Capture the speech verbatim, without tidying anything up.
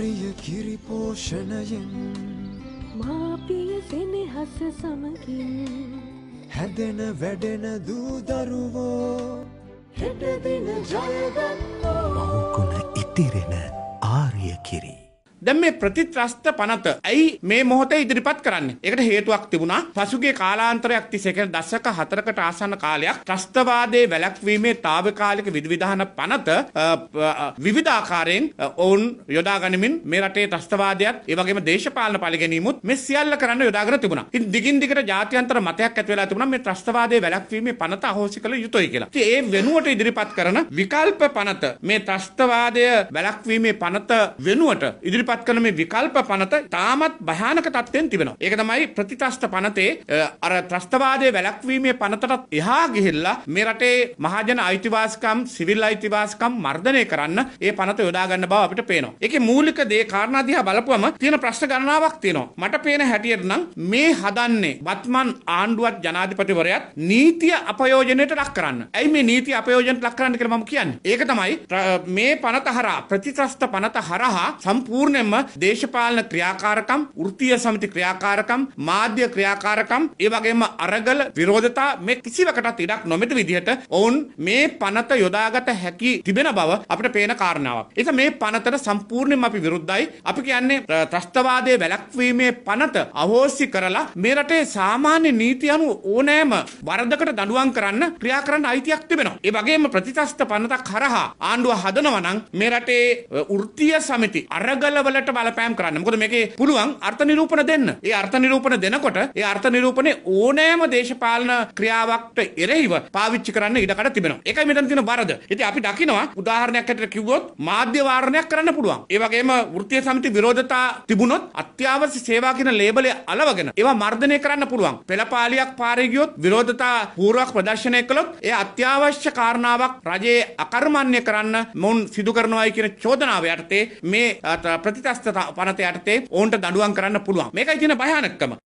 ආර්ය කිරි පෝෂණයෙන් මාපිය සෙනෙහස සමගින් හැදෙන වැඩෙන දූ දරුවෝ හෙට දින ජයගන්නෝ මහුකුණ ඉතිරෙන ආර්ය කිරි. දැන් මේ ප්‍රතිත්‍රස්ත පනත ඇයි මේ මොහොතේ ඉදිරිපත් කරන්නේ? ඒකට හේතුවක් තිබුණා. පසුගිය කාලාන්තරයක් තිස්සේ කියන්නේ දශක හතරකට ආසන්න කාලයක් ත්‍රස්තවාදයේ වැළැක්වීමේ తాවකාලික විධිවිධාන පනත විවිධාකාරයෙන් ඔවුන් යොදා ගනිමින් මේ රටේ ත්‍රස්තවාදයත් ඒ වගේම දේශපාලන පරිගැනීමුත් මේ සියල්ල කරන්න යොදාගෙන තිබුණා. ඉතින් දිගින් දිගට ජාත්‍යන්තර මතයක් ඇති වෙලා තිබුණා මේ ත්‍රස්තවාදයේ වැළැක්වීමේ පනත අහෝසි කළ යුතුයි කියලා. ඉතින් ඒ වෙනුවට ඉදිරිපත් කරන විකල්ප පනත මේ ත්‍රස්තවාදය වැළැක්වීමේ පනත වෙනුවට ඉදිරිපත් කරන මේ විකල්ප පනත තාමත් භයානක තත්ත්වෙන් තිබෙනවා. ඒක තමයි ප්‍රතිත්‍රස්ත පනතේ අර ත්‍රස්තවාදයේ වැළැක්වීමේ පනතට එහා ගිහිල්ලා මේ රටේ මහජන අයිතිවාසිකම් සිවිල් අයිතිවාසිකම් මර්ධනය කරන්න ඒ පනත යොදා ගන්න බව අපිට පේනවා. ඒකේ මූලික දේ කාරණා දිහා බලපුවම තියෙන ප්‍රශ්න ගණනාවක් තියෙනවා. මට පේන හැටියට නම් මේ හදන්නේ වත්මන් ආණ්ඩුවත් ජනාධිපතිවරයාත් නීතිය අපයෝජනයට ලක් කරන්න. ඇයි මේ නීතිය අපයෝජනයට ලක් කරන්න කියලා මම කියන්නේ? ඒක තමයි මේ පනත හරහා ප්‍රතිත්‍රස්ත පනත හරහා සම්පූර්ණ දේශපාලන ක්‍රියාකාරකම්, වෘත්තීය සමිති ක්‍රියාකාරකම්, මාධ්‍ය ක්‍රියාකාරකම්, ඒ වගේම අරගල විරෝධතා මේ කිසිවකටත් ඉඩක් නොමැති විදිහට ඔවුන් මේ පනත යොදාගත හැකි තිබෙන බව අපිට පේන කාරණාවක්. ඒක මේ පනතට සම්පූර්ණයෙන්ම අපි විරුද්ධයි. අපි කියන්නේ ත්‍රස්තවාදයේ වැළැක්වීමේ පනත අහෝසි කරලා මේ රටේ සාමාන්‍ය නීති අනුව ඕනෑම වරදකට දඬුවම් කරන්න ක්‍රියා කරන්න අයිතියක් තිබෙනවා. ඒ වගේම ප්‍රතිත්‍රස්ත පනතක් හරහා ආණ්ඩුව හදනවා නම් මේ රටේ වෘත්තීය සමිති අරගල වලට බලපෑම් කරන්න. මොකද මේකේ පුළුවන් අර්ථ නිරූපණ දෙන්න. ඒ අර්ථ නිරූපණ දෙනකොට ඒ අර්ථ නිරූපණේ ඕනෑම දේශපාලන ක්‍රියාවකට එරෙහිව පාවිච්චි කරන්න ඉඩකඩ තිබෙනවා. ඒකයි මෙතන තියෙන වරද. ඉතින් අපි දකිනවා උදාහරණයක් හැටියට කිව්වොත් මාධ්‍ය වාරණයක් කරන්න පුළුවන්. ඒ වගේම වෘත්තීය සමිති විරෝධතා තිබුණොත් අත්‍යවශ්‍ය සේවා කියන ලේබලය අලවගෙන ඒවා මර්ධනය කරන්න පුළුවන්. පෙළපාලියක් පාරේ ගියොත් විරෝධතා පූර්වක ප්‍රදර්ශනය කළොත් ඒ අත්‍යවශ්‍ය කාරණාවක් රජයේ අකර්මණ්‍ය කරන්න මොවුන් සිදු කරනවායි කියන චෝදනාව යටතේ මේ ප්‍රතිත්‍රස්ත පනත යටතේ ඔවුන්ට දඬුවම් කරන්න පුළුවන්. මේකයි තියෙන භයානකම.